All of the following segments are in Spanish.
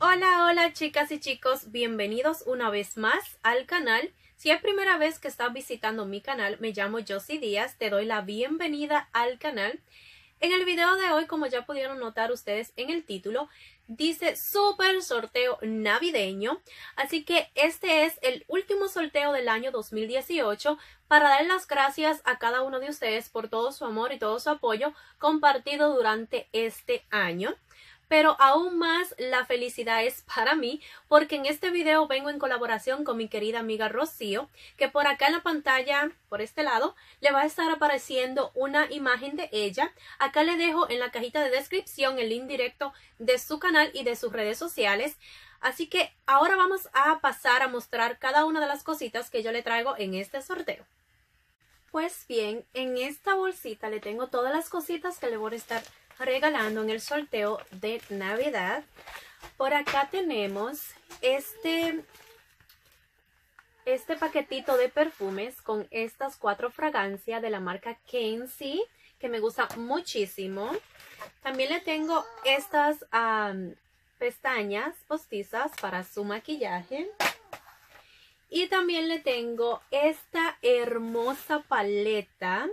Hola, hola chicas y chicos, bienvenidos una vez más al canal. Si es primera vez que estás visitando mi canal, me llamo Josie Díaz, te doy la bienvenida al canal. En el video de hoy, como ya pudieron notar ustedes en el título, dice super sorteo navideño, así que este es el último sorteo del año 2018 para dar las gracias a cada uno de ustedes por todo su amor y todo su apoyo compartido durante este año. Pero aún más la felicidad es para mí porque en este video vengo en colaboración con mi querida amiga Rocío, que por acá en la pantalla, por este lado, le va a estar apareciendo una imagen de ella. Acá le dejo en la cajita de descripción el link directo de su canal y de sus redes sociales. Así que ahora vamos a pasar a mostrar cada una de las cositas que yo le traigo en este sorteo. Pues bien, en esta bolsita le tengo todas las cositas que le voy a estar regalando en el sorteo de Navidad. Por acá tenemos este paquetito de perfumes con estas 4 fragancias de la marca Kenzie, que me gusta muchísimo. También le tengo estas pestañas postizas para su maquillaje. Y también le tengo esta hermosa paleta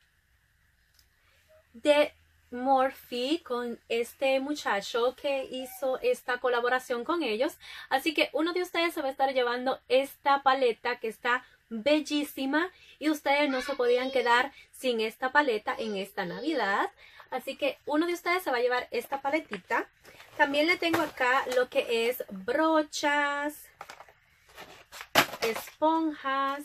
de Morphe con este muchacho que hizo esta colaboración con ellos. Así que uno de ustedes se va a estar llevando esta paleta que está bellísima y ustedes no se podían quedar sin esta paleta en esta Navidad. Así que uno de ustedes se va a llevar esta paletita. También le tengo acá lo que es brochas, esponjas,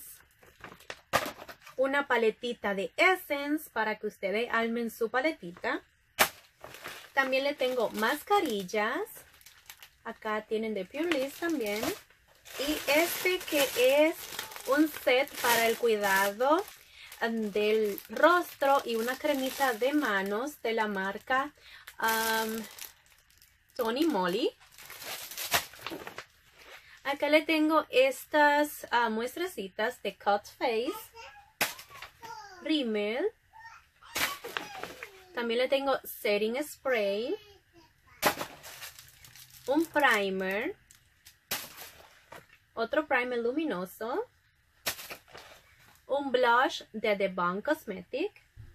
una paletita de Essence para que ustedes armen su paletita. También le tengo mascarillas. Acá tienen de Pure Bliss también. Y este que es un set para el cuidado del rostro y una cremita de manos de la marca Tony Moly. Acá le tengo estas muestrecitas de Cut Face, rímel. También le tengo setting spray, un primer, otro primer luminoso, un blush de The Balm Cosmetic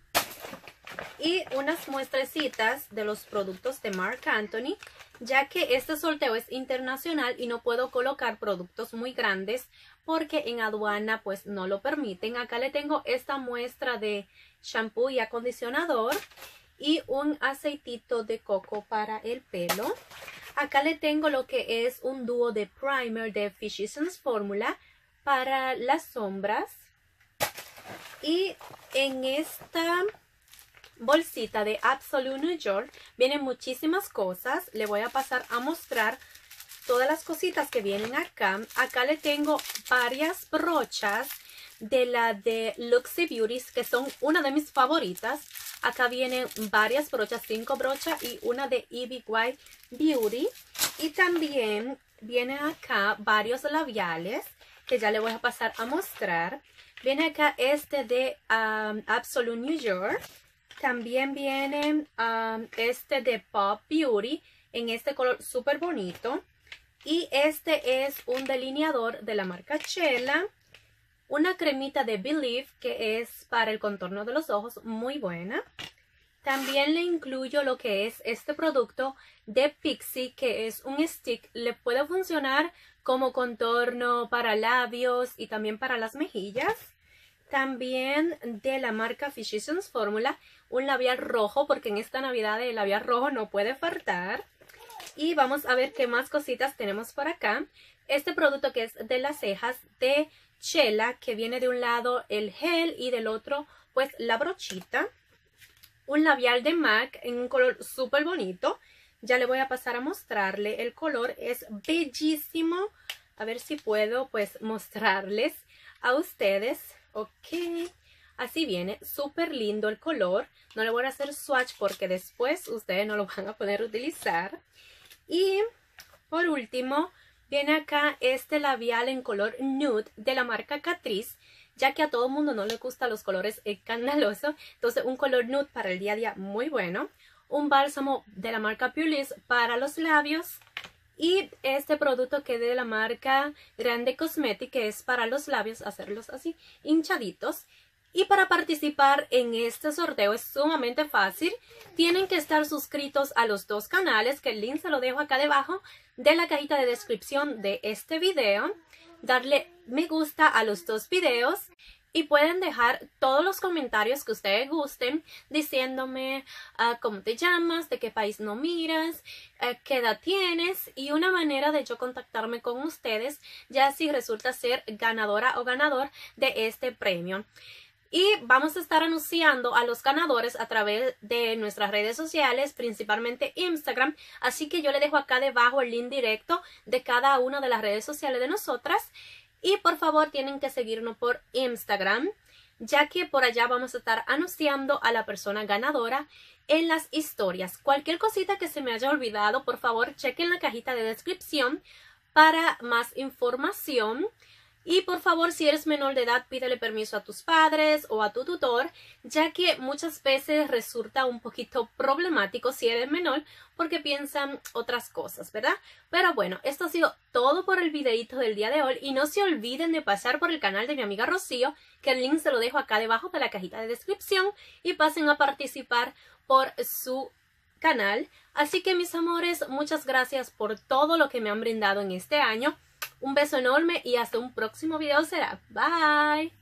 y unas muestrecitas de los productos de Marc Anthony, ya que este sorteo es internacional y no puedo colocar productos muy grandes porque en aduana pues no lo permiten. Acá le tengo esta muestra de shampoo y acondicionador y un aceitito de coco para el pelo. Acá le tengo lo que es un dúo de primer de Physicians Formula para las sombras. Y en esta bolsita de Absolute New York vienen muchísimas cosas. Le voy a pasar a mostrar todas las cositas que vienen acá. Acá le tengo varias brochas de la de Luxy Beauties, que son una de mis favoritas. Acá vienen varias brochas, 5 brochas y una de Ivy White Beauty. Y también vienen acá varios labiales que ya le voy a pasar a mostrar. Viene acá este de Absolute New York. También viene este de Pop Beauty en este color súper bonito. Y este es un delineador de la marca Chela. Una cremita de Believe que es para el contorno de los ojos, muy buena. También le incluyo lo que es este producto de Pixi, que es un stick. Le puede funcionar como contorno para labios y también para las mejillas. También de la marca Physicians Formula, un labial rojo, porque en esta Navidad el labial rojo no puede faltar. Y vamos a ver qué más cositas tenemos por acá. Este producto que es de las cejas de Chela, que viene de un lado el gel y del otro pues la brochita. Un labial de MAC en un color súper bonito. Ya le voy a pasar a mostrarle el color. Es bellísimo. A ver si puedo pues mostrarles a ustedes. Ok. Así viene. Súper lindo el color. No le voy a hacer swatch porque después ustedes no lo van a poder utilizar. Y por último viene acá este labial en color nude de la marca Catrice, ya que a todo el mundo no le gustan los colores escandalosos. Entonces un color nude para el día a día muy bueno. Un bálsamo de la marca Pure Bliss para los labios Y este producto que es de la marca Grande Cosmetic, que es para los labios, hacerlos así hinchaditos. Y para participar en este sorteo es sumamente fácil. Tienen que estar suscritos a los dos canales, que el link se lo dejo acá debajo de la cajita de descripción de este video. Darle me gusta a los dos videos. Y pueden dejar todos los comentarios que ustedes gusten diciéndome cómo te llamas, de qué país no miras, qué edad tienes y una manera de yo contactarme con ustedes ya si resulta ser ganadora o ganador de este premio. Y vamos a estar anunciando a los ganadores a través de nuestras redes sociales, principalmente Instagram. Así que yo le dejo acá debajo el link directo de cada una de las redes sociales de nosotras. Y por favor tienen que seguirnos por Instagram, ya que por allá vamos a estar anunciando a la persona ganadora en las historias. Cualquier cosita que se me haya olvidado, por favor chequen la cajita de descripción para más información. Y por favor, si eres menor de edad, pídele permiso a tus padres o a tu tutor, ya que muchas veces resulta un poquito problemático si eres menor porque piensan otras cosas, ¿verdad? Pero bueno, esto ha sido todo por el videito del día de hoy y no se olviden de pasar por el canal de mi amiga Rocío, que el link se lo dejo acá debajo de la cajita de descripción y pasen a participar por su canal. Así que mis amores, muchas gracias por todo lo que me han brindado en este año. Un beso enorme y hasta un próximo video será. Bye.